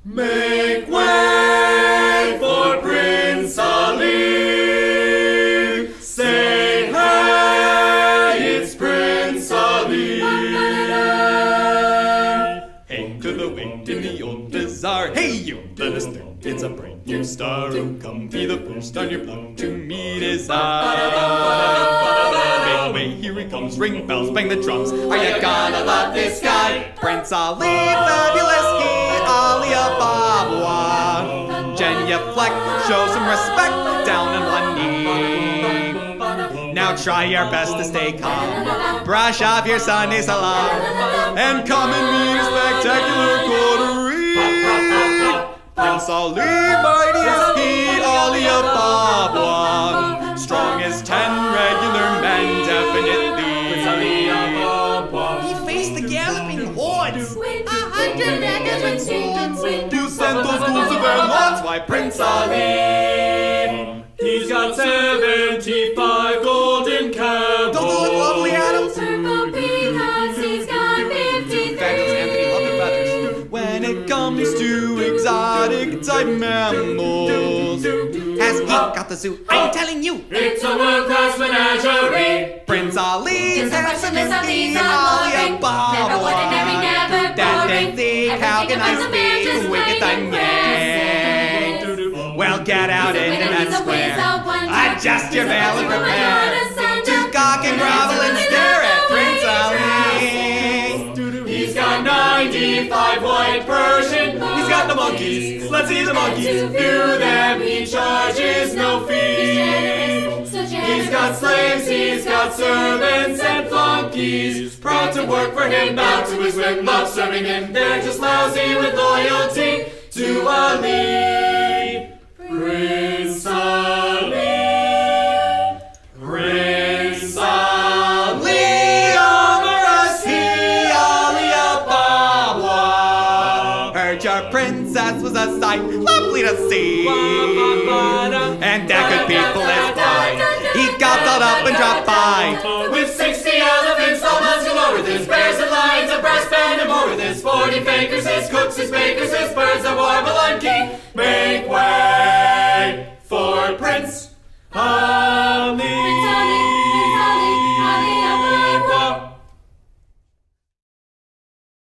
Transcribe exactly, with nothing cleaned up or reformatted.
Make way for Prince Ali. Say hey, it's Prince Ali. Hey to the wind in the old bazaar. Hey you, let us know it's a bright new star. Oh, come be the first on your block to meet his eye. Make way, here he comes. Ring bells, bang the drums. Are you gonna love this guy? Prince Ali, fabulous he, Ali Ababa. Genuflect, show some respect, down on one knee. Now try your best to stay calm. Brush off your Sunday salam and come and meet a spectacular coterie. Prince Ali, mighty as he, Ali Ababa. Strong as ten regular men, definitely. Prince Ali Ababa. He faced the galloping hordes. A hundred daggers and swords. You sent those ghouls to their lords. Why, Prince Ali, he's got seventy-five golden cows. Don't they look lovely, Adam? Purple peacocks, he's got fifty. Fabulous, Anthony, love your feathers. When it comes to exotic type mammals, Has he got the zoo? I'm telling you. it's a world-class menagerie. Prince Ali, It's a handsome Russian, as he's the a Ali boring. Ababa. Never ordinary, never That boring. they think, how can I Everything about the man speak just wicked like and a yang? Well, get out He's a into winner, that he's a square. wizard, wonder. Adjust your He's a veil and wizard, prepare wizard, wizard, to cock and grovel and stare at Prince Ali. He's got ninety-five white Persian. He's got the monkeys. Let's see the monkeys. View them. He charges no fees. He's got slaves. He's got servants and flunkies. Proud to work for him. Bow to his whim. Love serving him. They're just lousy with loyalty to Ali. Prince Ali. Prince Ali. Your princess was a sight lovely to see, and that good people is fine. He gobbled up and dropped by with sixty elephants, all muscular with his bears and lions, a brass band and more with his forty fakers, his cooks, his bakers, his birds that warble